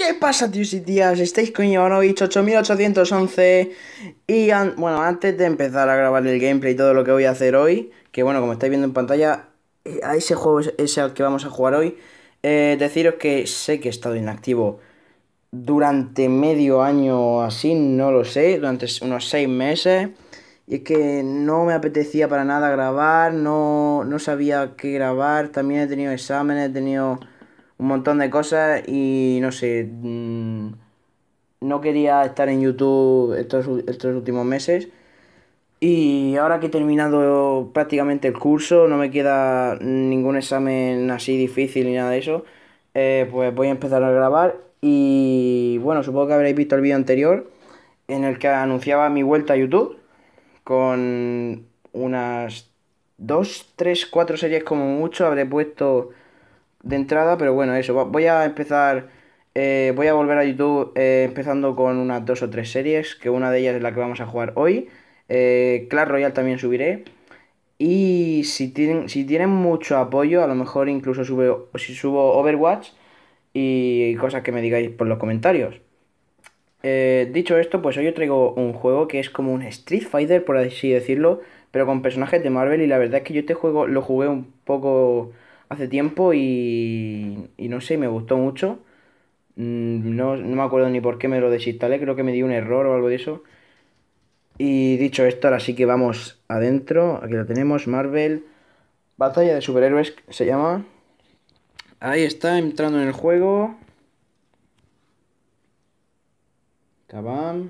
¿Qué pasa, tíos y tías? Estáis con Ivanovich 8811 y bueno, antes de empezar a grabar el gameplay y todo lo que voy a hacer hoy, que bueno, como estáis viendo en pantalla, a ese juego es al que vamos a jugar hoy, deciros que sé que he estado inactivo durante medio año o así, no lo sé, durante unos 6 meses. Y es que no me apetecía para nada grabar, no sabía qué grabar, también he tenido exámenes, he tenido un montón de cosas y no sé, no quería estar en YouTube estos últimos meses. Y ahora que he terminado prácticamente el curso, no me queda ningún examen así difícil ni nada de eso, pues voy a empezar a grabar. Y bueno, supongo que habréis visto el vídeo anterior en el que anunciaba mi vuelta a YouTube con unas 2, 3, 4 series como mucho habré puesto de entrada, pero bueno, eso, voy a empezar, voy a volver a YouTube empezando con unas 2 o 3 series, que una de ellas es la que vamos a jugar hoy. Clash Royale también subiré. Y si tienen mucho apoyo, a lo mejor incluso subo Overwatch y cosas que me digáis por los comentarios. Dicho esto, pues hoy os traigo un juego que es como un Street Fighter, por así decirlo, pero con personajes de Marvel. Y la verdad es que yo este juego lo jugué un poco hace tiempo y no sé, me gustó mucho. No me acuerdo ni por qué me lo desinstalé, creo que me dio un error o algo de eso. Y dicho esto, ahora sí que vamos adentro. Aquí lo tenemos, Marvel. Batalla de superhéroes se llama. Ahí está, entrando en el juego. Kabam.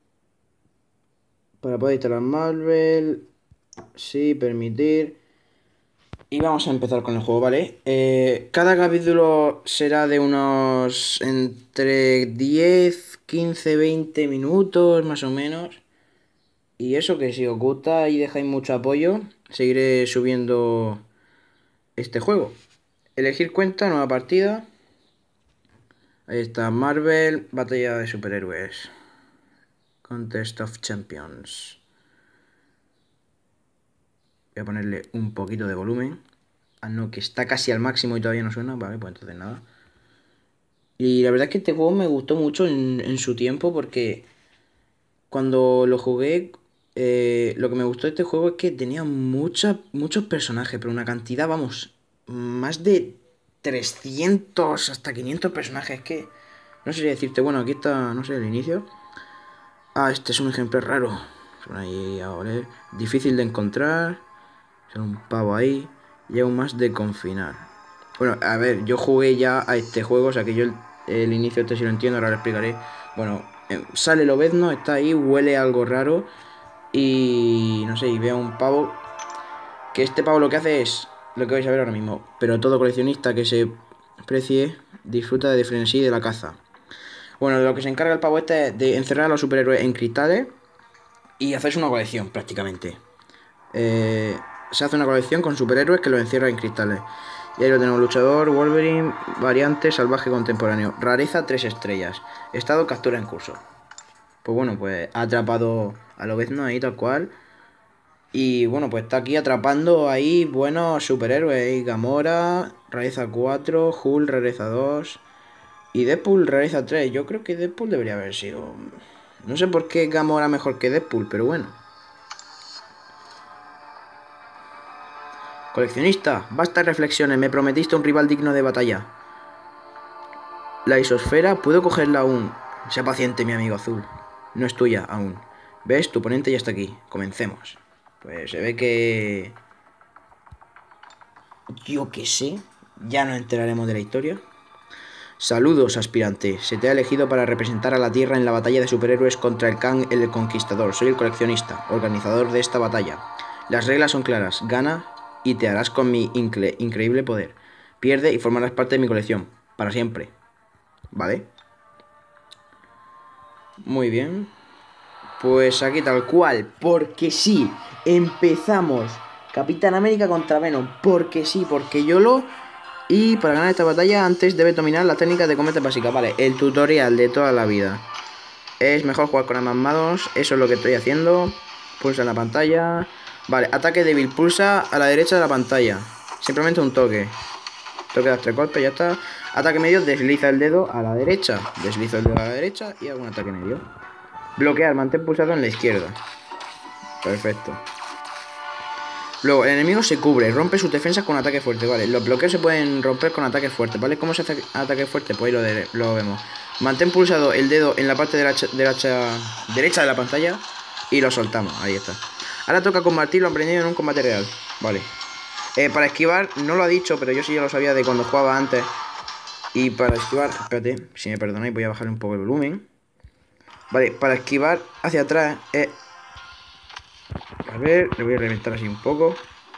Para poder instalar Marvel. Sí, permitir. Y vamos a empezar con el juego, ¿vale? Cada capítulo será de unos entre 10, 15, 20 minutos, más o menos. Y eso, que si os gusta y dejáis mucho apoyo, seguiré subiendo este juego. Elegir cuenta, nueva partida. Ahí está, Marvel, batalla de superhéroes. Contest of Champions. Voy a ponerle un poquito de volumen. Ah, no, que está casi al máximo y todavía no suena. Vale, pues entonces nada. Y la verdad es que este juego me gustó mucho en su tiempo porque cuando lo jugué, lo que me gustó de este juego es que tenía muchos personajes, pero una cantidad, vamos, más de 300 hasta 500 personajes. Que no sé si decirte, bueno, aquí está, no sé, el inicio. Ah, este es un ejemplar raro. Son ahí, ahora, difícil de encontrar. Son un pavo ahí. Y aún más de confinar. Bueno, a ver, yo jugué ya a este juego, o sea que yo el inicio este sí lo entiendo, ahora lo explicaré. Bueno, sale Lobezno, está ahí, huele algo raro. Y no sé, y veo un pavo. Que este pavo lo que hace es lo que vais a ver ahora mismo. Pero todo coleccionista que se precie disfruta de frenesí de la caza. Bueno, de lo que se encarga el pavo este es de encerrar a los superhéroes en cristales y hacerse una colección prácticamente. Se hace una colección con superhéroes que los encierra en cristales. Y ahí lo tenemos: luchador, Wolverine, variante, salvaje contemporáneo. Rareza 3 estrellas. Estado captura en curso. Pues bueno, pues ha atrapado a Lobezno ahí tal cual. Y bueno, pues está aquí atrapando ahí buenos superhéroes. Gamora, rareza 4, Hulk, rareza 2 y Deadpool, rareza 3. Yo creo que Deadpool debería haber sido... No sé por qué Gamora mejor que Deadpool, pero bueno. Coleccionista, basta reflexiones, me prometiste un rival digno de batalla. La isosfera, ¿puedo cogerla aún? Sea paciente, mi amigo azul. No es tuya aún. ¿Ves? Tu oponente ya está aquí. Comencemos. Pues se ve que... Yo qué sé. Ya nos enteraremos de la historia. Saludos, aspirante. Se te ha elegido para representar a la Tierra en la batalla de superhéroes contra el Kang el Conquistador. Soy el coleccionista, organizador de esta batalla. Las reglas son claras. Gana y te harás con mi increíble poder. Pierde y formarás parte de mi colección. Para siempre. ¿Vale? Muy bien. Pues aquí tal cual. Porque sí. Empezamos. Capitán América contra Venom. Porque sí, porque YOLO. Y para ganar esta batalla antes debe dominar las técnicas de combate básicas. Vale, el tutorial de toda la vida. Es mejor jugar con armas manos. Eso es lo que estoy haciendo. Pulsa en la pantalla. Vale, ataque débil. Pulsa a la derecha de la pantalla. Simplemente un toque. Tengo que dar 3 golpes, ya está. Ataque medio, desliza el dedo a la derecha. Deslizo el dedo a la derecha y hago un ataque medio. Bloquear, mantén pulsado en la izquierda. Perfecto. Luego, el enemigo se cubre, rompe sus defensas con ataque fuerte, vale. Los bloqueos se pueden romper con ataque fuerte, ¿vale? ¿Cómo se hace ataque fuerte? Pues ahí lo vemos. Mantén pulsado el dedo en la parte derecha de la pantalla y lo soltamos, ahí está. Ahora toca combatir lo aprendido en un combate real, vale. Para esquivar, no lo ha dicho, pero yo sí ya lo sabía de cuando jugaba antes. Y para esquivar, espérate, si me perdonáis voy a bajarle un poco el volumen. Vale, para esquivar hacia atrás a ver, le voy a reventar así un poco.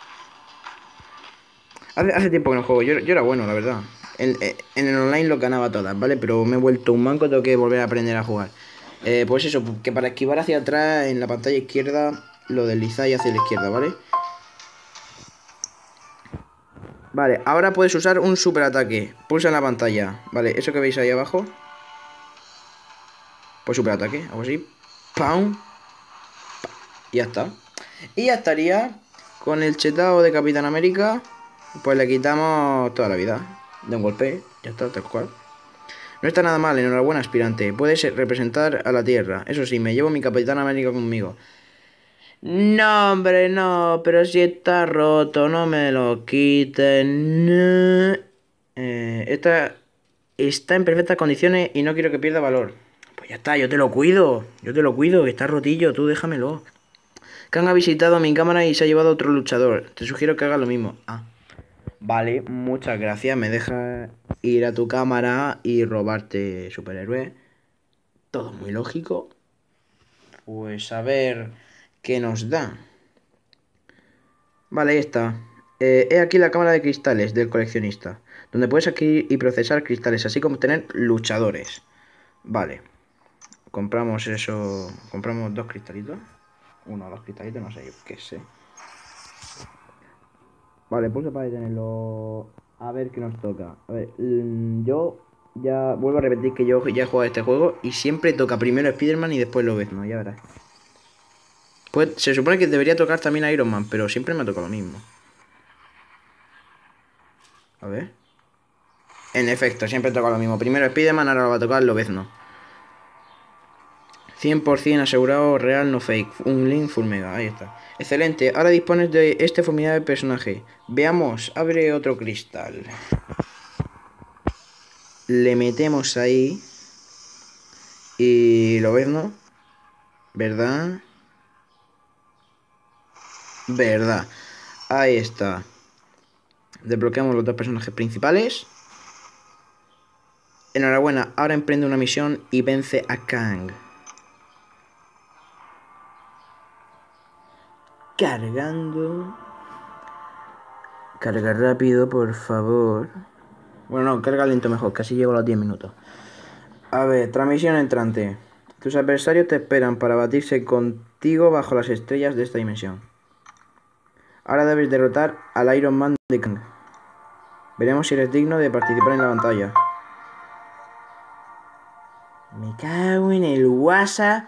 Hace tiempo que no juego, yo era bueno, la verdad. En el online lo ganaba todas, ¿vale? Pero me he vuelto un manco, tengo que volver a aprender a jugar. Pues eso, que para esquivar hacia atrás en la pantalla izquierda lo deslizáis hacia la izquierda, ¿vale? Vale, ahora puedes usar un super ataque. Pulsa en la pantalla, ¿vale? Eso que veis ahí abajo. Pues super ataque, hago así. ¡Pam! Y ya está. Y ya estaría. Con el chetado de Capitán América, pues le quitamos toda la vida. De un golpe, ya está, tal cual. No está nada mal, enhorabuena, aspirante. Puedes representar a la Tierra. Eso sí, me llevo mi Capitán América conmigo. No, hombre, no, pero si está roto, no me lo quiten. No. Esta está en perfectas condiciones y no quiero que pierda valor. Pues ya está, yo te lo cuido. Yo te lo cuido, que está rotillo, tú déjamelo. Kang ha visitado mi cámara y se ha llevado a otro luchador. Te sugiero que hagas lo mismo. Ah. Vale, muchas gracias. Me dejas ir a tu cámara y robarte superhéroes. Todo muy lógico. Pues a ver qué nos da. Vale, ahí está. He aquí la cámara de cristales del coleccionista, donde puedes adquirir y procesar cristales, así como obtener luchadores. Vale. Compramos eso. Compramos 2 cristalitos. 1 o 2 cristalitos, no sé, yo qué sé. Vale, pulsa para detenerlo. A ver qué nos toca. A ver, yo ya vuelvo a repetir que yo ya he jugado este juego y siempre toca primero Spider-Man y después Lobezno, ya verás. Pues se supone que debería tocar también Iron Man, pero siempre me ha tocado lo mismo. A ver. En efecto, siempre toca lo mismo. Primero Spider-Man, ahora va a tocar Lobezno. 100% asegurado, real, no fake. Un link full mega, ahí está. Excelente, ahora dispones de este formidable personaje. Veamos, abre otro cristal. Le metemos ahí. Y lo ves, ¿no? ¿Verdad? ¿Verdad? Ahí está. Desbloqueamos los 2 personajes principales. Enhorabuena, ahora emprende una misión y vence a Kang. Cargando. Carga rápido, por favor. Bueno, no, carga lento mejor, casi llevo los 10 minutos. A ver, transmisión entrante. Tus adversarios te esperan para batirse contigo bajo las estrellas de esta dimensión. Ahora debes derrotar al Iron Man de Kang. Veremos si eres digno de participar en la batalla. Me cago en el WhatsApp.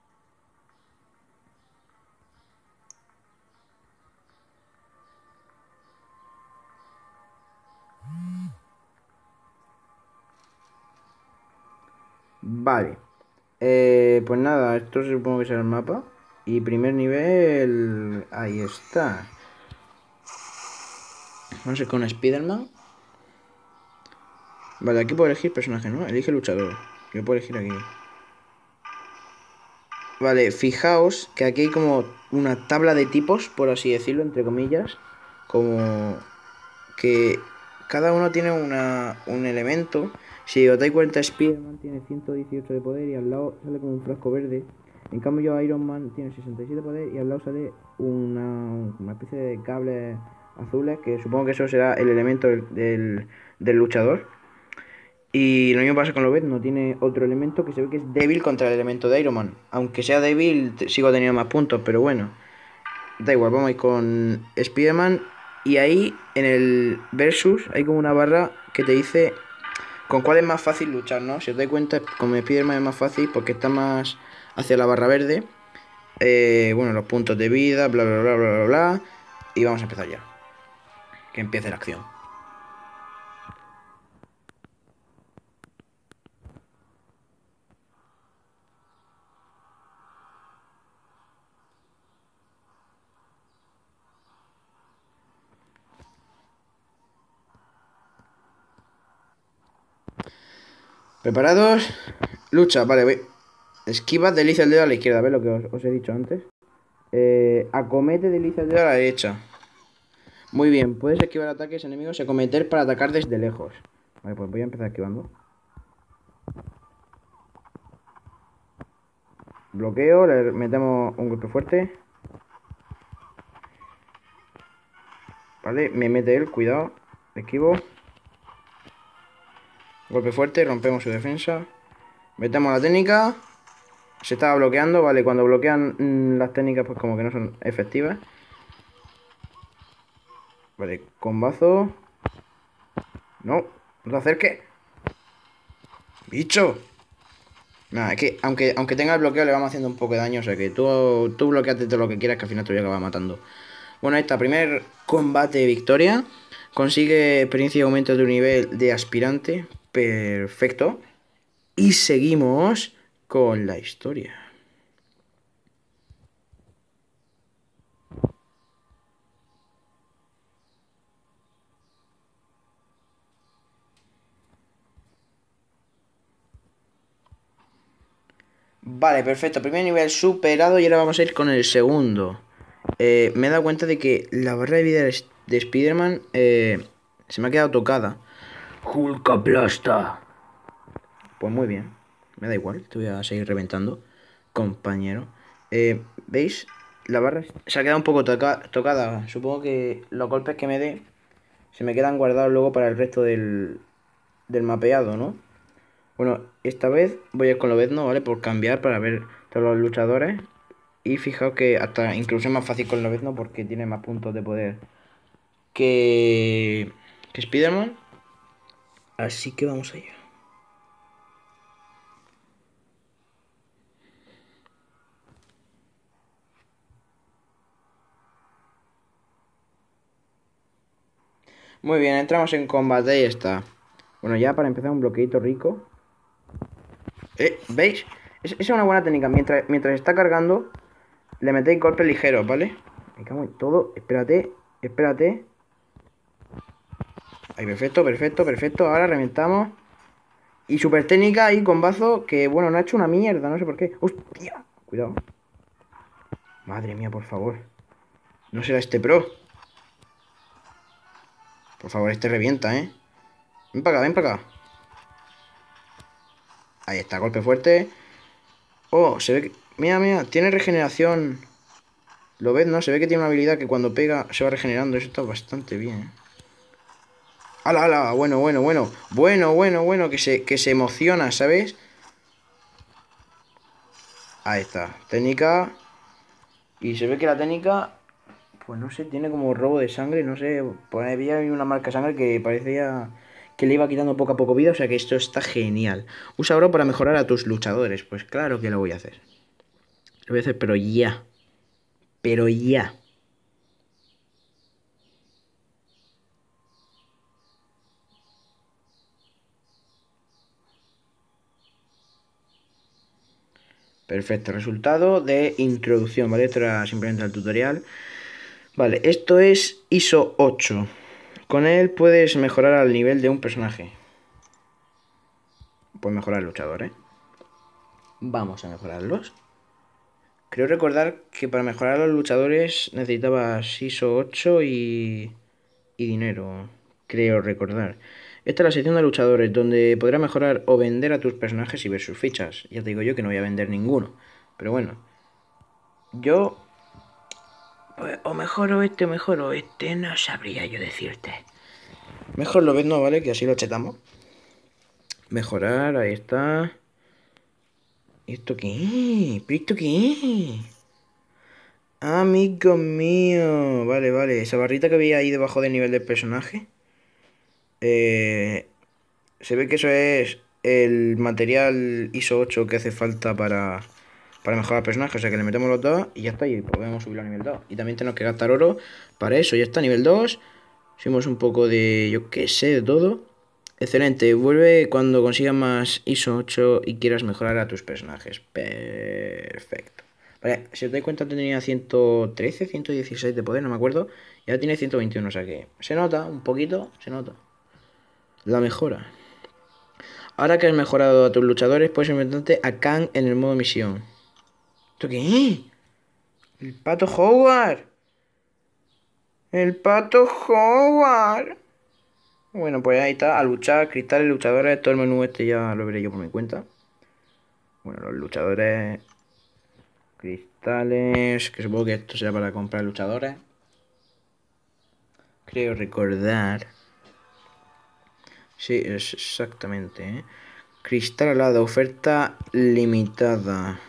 Vale. Pues nada, esto supongo que será el mapa. Y primer nivel... Ahí está. Vamos a ir con Spider-Man. Vale, aquí puedo elegir personaje, ¿no? Elige luchador. Yo puedo elegir aquí. Vale, fijaos que aquí hay como una tabla de tipos, por así decirlo, entre comillas. Como que cada uno tiene un elemento. Si os dais cuenta, Spider-Man tiene 118 de poder y al lado sale como un frasco verde. En cambio, Iron Man tiene 67 de poder y al lado sale una especie de cables azules, que supongo que eso será el elemento del luchador. Y lo mismo pasa con Lobet, no tiene otro elemento que se ve que es débil contra el elemento de Iron Man. Aunque sea débil, sigo teniendo más puntos, pero bueno. Da igual, vamos a ir con Spider-Man. Y ahí, en el versus, hay como una barra que te dice con cuál es más fácil luchar, ¿no? Si os dais cuenta, con Spider-Man es más fácil porque está más hacia la barra verde. Bueno, los puntos de vida, bla, bla, bla, bla, bla, bla. Y vamos a empezar ya. Que empiece la acción. ¿Preparados? Lucha, vale, voy. Esquiva, desliza el dedo a la izquierda, ¿ves lo que os he dicho antes? Acomete, desliza el dedo a la derecha. Muy bien, puedes esquivar ataques enemigos y acometer para atacar desde lejos. Vale, pues voy a empezar esquivando. Bloqueo, le metemos un golpe fuerte. Vale, me mete él, cuidado. Esquivo. Golpe fuerte, rompemos su defensa. Metemos la técnica. Se estaba bloqueando, vale, cuando bloquean las técnicas pues como que no son efectivas. Vale, combazo. No, no te acerques. ¡Bicho! Nada, es que aunque tenga el bloqueo le vamos haciendo un poco de daño, o sea que tú bloqueate todo lo que quieras que al final te voy a acabar matando. Bueno, esta primer combate victoria. Consigue experiencia y aumento de tu nivel de aspirante. Perfecto. Y seguimos con la historia. Vale, perfecto. Primer nivel superado y ahora vamos a ir con el segundo. Me he dado cuenta de que la barra de vida de Spider-Man se me ha quedado tocada. Hulk aplasta. Pues muy bien. Me da igual, te voy a seguir reventando, compañero. ¿Veis? La barra se ha quedado un poco tocada. Supongo que los golpes que me dé se me quedan guardados luego para el resto del mapeado, ¿no? Bueno, esta vez voy a ir con Lobezno, ¿vale? Por cambiar para ver todos los luchadores. Y fijaos que hasta incluso es más fácil con Lobezno porque tiene más puntos de poder que, que Spider-Man. Así que vamos allá. Muy bien, entramos en combate y está. Bueno, ya para empezar un bloqueito rico. ¿Veis? Esa es una buena técnica. Mientras está cargando, le metéis golpes ligeros, ¿vale? Me cago en todo. Espérate, espérate. Ahí, perfecto, perfecto, perfecto. Ahora reventamos. Y super técnica ahí con bazo que, bueno, no ha hecho una mierda, no sé por qué. ¡Hostia! Cuidado. Madre mía, por favor. No será este pro. Por favor, este revienta, ¿eh? Ven para acá, ven para acá. Ahí está, golpe fuerte. Oh, se ve que... Mira, mira, tiene regeneración. ¿Lo ves, no? Se ve que tiene una habilidad que cuando pega se va regenerando. Eso está bastante bien, ¿eh? ¡Hala, hala! Bueno, bueno, bueno. Bueno, bueno, bueno. Que se emociona, ¿sabes? Ahí está. Técnica. Y se ve que la técnica... Pues no sé, tiene como robo de sangre. No sé. Pues había una marca de sangre que parecía que le iba quitando poco a poco vida. O sea que esto está genial. Usa oro para mejorar a tus luchadores. Pues claro que lo voy a hacer. Lo voy a hacer, pero ya. Pero ya. Perfecto, resultado de introducción, ¿vale? Esto era simplemente el tutorial. Vale, esto es ISO 8. Con él puedes mejorar al nivel de un personaje. Puedes mejorar el luchador, ¿eh? Vamos a mejorarlos. Creo recordar que para mejorar a los luchadores necesitabas ISO 8 y dinero. Creo recordar. Esta es la sección de luchadores, donde podrás mejorar o vender a tus personajes y ver sus fichas. Ya te digo yo que no voy a vender ninguno. Pero bueno. Yo... Pues, o mejoro este, no sabría yo decirte. Mejor lo ves, no, ¿vale? Que así lo chetamos. Mejorar, ahí está. ¿Esto qué? ¿Pero esto qué? Amigo mío. Vale, vale. Esa barrita que veía ahí debajo del nivel del personaje. Se ve que eso es el material ISO 8 que hace falta para mejorar el personaje. O sea que le metemos los dos y ya está. Y podemos subirlo a nivel 2. Y también tenemos que gastar oro para eso. Ya está, nivel 2. Subimos un poco de, yo qué sé, de todo. Excelente. Vuelve cuando consigas más ISO 8 y quieras mejorar a tus personajes. Perfecto. Vale, si os dais cuenta tenía 113, 116 de poder, no me acuerdo. Y ahora tiene 121, o sea que se nota un poquito, se nota la mejora. Ahora que has mejorado a tus luchadores, puedes enfrentarte a Kang en el modo misión. ¿Esto qué? ¡El pato Howard! ¡El pato Howard! Bueno, pues ahí está, a luchar, cristales, luchadores, todo el menú este ya lo veré yo por mi cuenta. Bueno, los luchadores, cristales, que supongo que esto será para comprar luchadores. Creo recordar. Sí, es exactamente, ¿eh? Cristal alado, oferta limitada.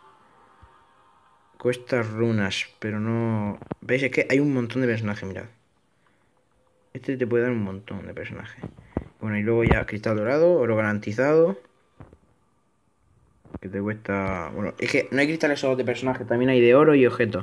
Cuesta runas, pero no... ¿Veis? Es que hay un montón de personajes, mirad. Este te puede dar un montón de personajes. Bueno, y luego ya cristal dorado, oro garantizado. Que te cuesta... Bueno, es que no hay cristales solo de personajes, también hay de oro y objetos.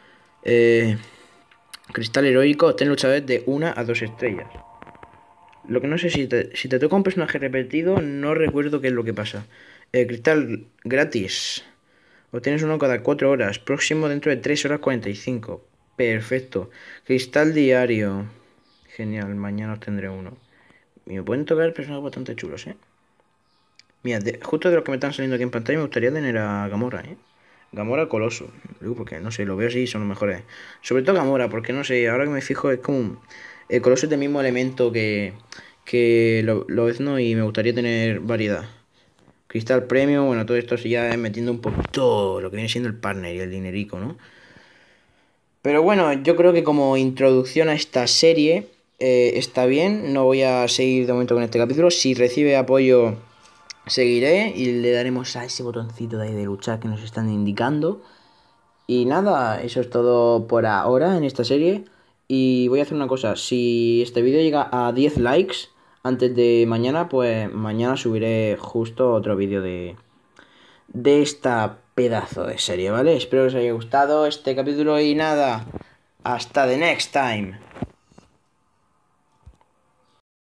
Cristal heroico, obtén luchadores de 1 a 2 estrellas. Lo que no sé, si te toca un personaje repetido, no recuerdo qué es lo que pasa. Cristal gratis. Obtienes uno cada 4 horas. Próximo dentro de 3 horas 45. Perfecto. Cristal diario. Genial, mañana obtendré uno. Y me pueden tocar personajes bastante chulos, ¿eh? Mira, justo de los que me están saliendo aquí en pantalla me gustaría tener a Gamora, ¿eh? Gamora Coloso. Digo, porque no sé, lo veo así, son los mejores. Sobre todo Gamora, porque no sé, ahora que me fijo es como... El Coloso es del mismo elemento que Lobezno y me gustaría tener variedad. Cristal Premium, bueno, todo esto sí ya es metiendo un poquito lo que viene siendo el partner y el dinerico, ¿no? Pero bueno, yo creo que como introducción a esta serie está bien. No voy a seguir de momento con este capítulo. Si recibe apoyo, seguiré y le daremos a ese botoncito de ahí de luchar que nos están indicando. Y nada, eso es todo por ahora en esta serie. Y voy a hacer una cosa, si este vídeo llega a 10 likes antes de mañana, pues mañana subiré justo otro vídeo de esta pedazo de serie, ¿vale? Espero que os haya gustado este capítulo y nada, hasta the next time.